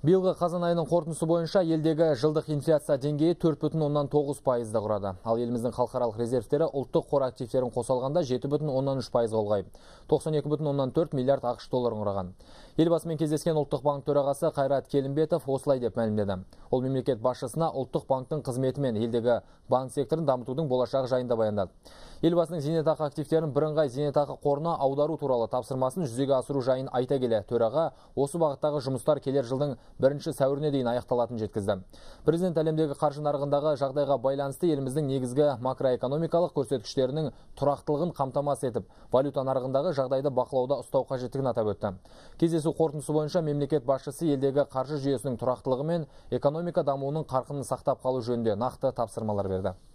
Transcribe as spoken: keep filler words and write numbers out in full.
Биылғы қазан айының қорытындысы бойынша елдегі жылдық инфляция деңгейі төрт бүтін оннан тоғыз пайызды құрады. Ал еліміздің халықаралық резервтері ұлттық қор активтерін қоса алғанда жеті бүтін оннан үш пайызға ұлғайып, тоқсан екі бүтін оннан төрт миллиард ақш долларын құраған. Елбасымен кездескен ұлттық банк төрағасы Қайрат Келімбетов осылай деп мәлімдеді. Ол мемлекет басшысына ұлттық банктың қызметі мен елдегі банк секторын дамытудың болашағы жайында баяндады. Елбасының зейнетақы активтерін бірыңғай зейнетақы қорына аудару туралы тапсырмасын жүзеге асыру жайын айта келе, төраға осы бағыттағы жұмыстар келер жылдың бірінші сәуіріне дейін аяқталатынын жеткізді. Президент әлемдегі қаржы нарығындағы жағдайға байланысты еліміздің негізгі макроэкономикалық көрсеткіштерінің тұрақтылығын қамтамасыз етіп, валюта нарығындағы жағдайды бақылауда ұстау қажеттігін атап өтті. Кездесу қорытындысы бойынша мемлекет басшысы елдегі қаржы жүйесінің тұрақтылығы мен экономика дамуының қарқынын сақтап қалу жөнінде нақты тапсырмалар берді.